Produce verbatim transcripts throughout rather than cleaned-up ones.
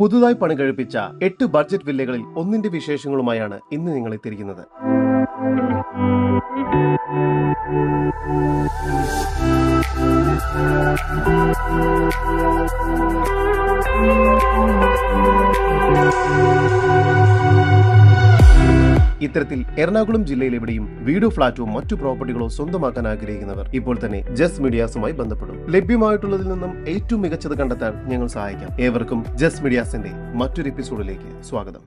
പുതുതായി പണി കഴിപ്പിച്ച എട്ട് ബഡ്ജറ്റ് വില്ലകളിൽ ഒന്നിന്റെ വിശേഷങ്ങളുമായാണ് ഇന്ന് നിങ്ങൾ എത്തിയിരിക്കുന്നത്. ഇത്തരത്തിൽ എറണാകുളം ജില്ലയിൽ എവിടെയും വീടോ ഫ്ളാറ്റോ മറ്റു പ്രോപ്പർട്ടികളോ സ്വന്തമാക്കാൻ ആഗ്രഹിക്കുന്നവർ ഇപ്പോൾ തന്നെ ജസ് മീഡിയാസുമായി ബന്ധപ്പെടും. ലഭ്യമായിട്ടുള്ളതിൽ നിന്നും ഏറ്റവും മികച്ചത് കണ്ടെത്താൻ ഞങ്ങൾ സഹായിക്കാം. ഏവർക്കും ജസ് മീഡിയാസിന്റെ മറ്റൊരു എപ്പിസോഡിലേക്ക് സ്വാഗതം.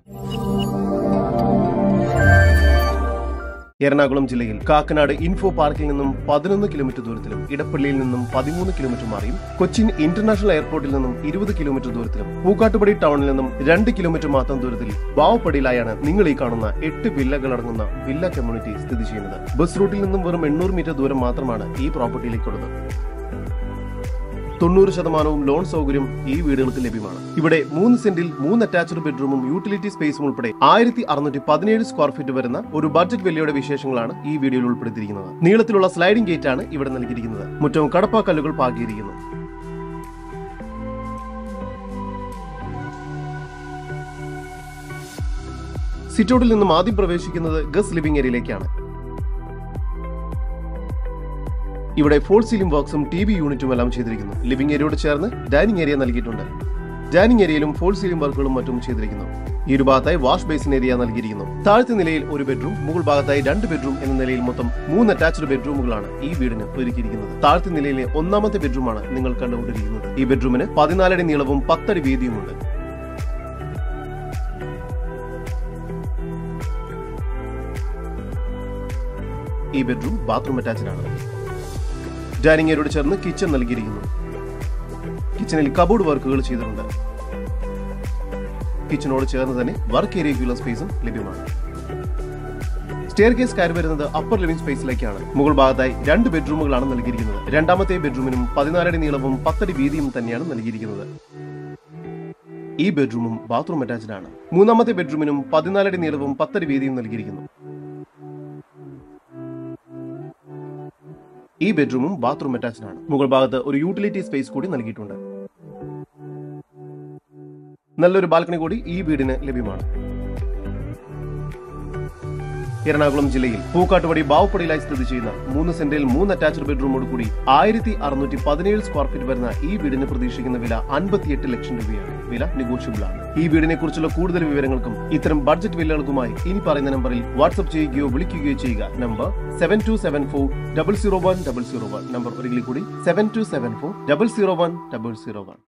എറണാകുളം ജില്ലയിൽ കാക്കനാട് ഇൻഫോ പാർക്കിൽ നിന്നും പതിനൊന്ന് കിലോമീറ്റർ ദൂരത്തിലും ഇടപ്പള്ളിയിൽ നിന്നും പതിമൂന്ന് കിലോമീറ്റർ മാറിയും കൊച്ചിൻ ഇന്റർനാഷണൽ എയർപോർട്ടിൽ നിന്നും ഇരുപത് കിലോമീറ്റർ ദൂരത്തിലും പൂക്കാട്ടുപടി ടൗണിൽ നിന്നും രണ്ട് കിലോമീറ്റർ മാത്രം ദൂരത്തിൽ ബാവപ്പടിയിലായാണ് നിങ്ങൾ ഈ കാണുന്ന എട്ട് വില്ലകൾ അടങ്ങുന്ന വില്ല കമ്മ്യൂണിറ്റി സ്ഥിതി ചെയ്യുന്നത്. ബസ് റൂട്ടിൽ നിന്നും വെറും എണ്ണൂറ് മീറ്റർ ദൂരം മാത്രമാണ് ഈ പ്രോപ്പർട്ടിയിലേക്കുള്ളത്. തൊണ്ണൂറ് ശതമാനവും ലോൺ സൗകര്യം ഈ വീടുകൾക്ക് ലഭ്യമാണ്. ഇവിടെ മൂന്ന് സെന്റിൽ മൂന്ന് അറ്റാച്ച്ഡ് ബെഡ്റൂമും യൂട്ടിലിറ്റി സ്പേസും ഉൾപ്പെടെ ആയിരത്തി അറുന്നൂറ്റി പതിനേഴ് സ്ക്വയർ ഫീറ്റ് വരുന്ന ഒരു ബഡ്ജറ്റ് വില്ലയുടെ വിശേഷങ്ങളാണ് ഈ വീഡിയോയിൽ ഉൾപ്പെടുത്തിയിരിക്കുന്നത്. നീളത്തിലുള്ള സ്ലൈഡിംഗ് ഗേറ്റ് ആണ് ഇവിടെ നൽകിയിരിക്കുന്നത്. മുറ്റവും കടപ്പാക്കല്ലുകൾ പാകിയിരിക്കുന്നു. സിറ്റൗട്ടിൽ നിന്നും ആദ്യം പ്രവേശിക്കുന്നത് ഗസ്റ്റ് ലിവിംഗ് ഏരിയയിലേക്കാണ്. ഇവിടെ ഫോൾ സീലിംഗ് വർക്ക്സും ടി വി യൂണിറ്റും എല്ലാം ചെയ്തിരിക്കുന്നു. ലിവിംഗ് ഏരിയയോട് ചേർന്ന് ഡൈനിങ് ഏരിയ നൽകിയിട്ടുണ്ട്. ഡൈനിങ് ഏരിയയിലും ഫോൾ സീലിംഗ് വർക്കുകളും മറ്റും ചെയ്തിരിക്കുന്നു. ഈ ഒരു ഭാഗത്തായി വാഷ് ബേസിൻ ഏരിയ നൽകിയിരിക്കുന്നു. താഴത്തെ നിലയിൽ ഒരു ബെഡ്റൂം, മുകൾ ഭാഗത്തായി രണ്ട് ബെഡ്റൂം എന്ന നിലയിൽ മൊത്തം മൂന്ന് അറ്റാച്ച്ഡ് ബെഡ്റൂമുകളാണ് ഈ വീടിന് ഒരുക്കിയിരിക്കുന്നത്. താഴത്തെ നിലയിലെ ഒന്നാമത്തെ ബെഡ്റൂമാണ് നിങ്ങൾ കണ്ടുകൊണ്ടിരിക്കുന്നത്. ഈ ബെഡ്റൂമിന് പതിനാലടി നീളവും പത്തടി വീതിയുമുണ്ട്. ഈ ബെഡ്റൂം ബാത്റൂം അറ്റാച്ച്ഡ് ആണ്. ഡൈനിങ് ഏരിയയോട് ചേർന്ന് കിച്ചൺ നൽകിയിരിക്കുന്നു. കിച്ചണിൽ കബോർഡ് വർക്കുകൾ ചെയ്തിട്ടുണ്ട്. കിച്ചണോട് ചേർന്ന് തന്നെ വർക്ക് ഏരിയയ്ക്കുള്ള സ്പേസും ലഭ്യമാണ്. സ്റ്റെയർ കേസ് കയറി വരുന്നത് അപ്പർ ലിവിംഗ് സ്പേസിലേക്കാണ്. മുകൾ ഭാഗത്തായി രണ്ട് ബെഡ്റൂമുകളാണ് നൽകിയിരിക്കുന്നത്. രണ്ടാമത്തെ ബെഡ്റൂമിനും പതിനാലടി നീളവും പത്തടി വീതിയും തന്നെയാണ് നൽകിയിരിക്കുന്നത്. ഈ ബെഡ്റൂമും ബാത്റൂം അറ്റാച്ച്ഡ് ആണ്. മൂന്നാമത്തെ ബെഡ്റൂമിനും പതിനാലടി നീളവും പത്തടി വീതിയും നൽകിയിരിക്കുന്നു. ഈ ബെഡ്റൂമും ബാത്റൂം അറ്റാച്ച്ഡ് ആണ്. മുകൾ ഭാഗത്ത് ഒരു യൂട്ടിലിറ്റി സ്പേസ് കൂടി നൽകിയിട്ടുണ്ട്. നല്ലൊരു ബാൽക്കണി കൂടി ഈ വീടിന് ലഭ്യമാണ്. എറണാകുളം ജില്ലയിൽ പൂക്കാട്ടുപടി ബാവപ്പടിയിലായി സ്ഥിതി ചെയ്യുന്ന മൂന്ന് സെന്റിൽ മൂന്ന് അറ്റാച്ച്ഡ് ബെഡ്റൂമോട് കൂടി ആയിരത്തി അറുന്നൂറ്റി പതിനേഴ് സ്ക്വയർ ഫീറ്റ് വരുന്ന ഈ വീടിന് പ്രതീക്ഷിക്കുന്ന വില അൻപത്തിയെട്ട് ലക്ഷം രൂപയാണ്. വില നെഗോഷ്യബിൾ ആണ്. ഈ വീടിനെ കുറിച്ചുള്ള കൂടുതൽ വിവരങ്ങൾക്കും ഇത്തരം ബഡ്ജറ്റ് വില്ലകൾക്കുമായി ഇനി പറയുന്ന നമ്പറിൽ വാട്സ്ആപ്പ് ചെയ്യുകയോ വിളിക്കുകയോ ചെയ്യുക. Number seven two seven four double zero one double zero one. Number ഒരിക്കൽ കൂടി seven two seven four double zero one double zero one.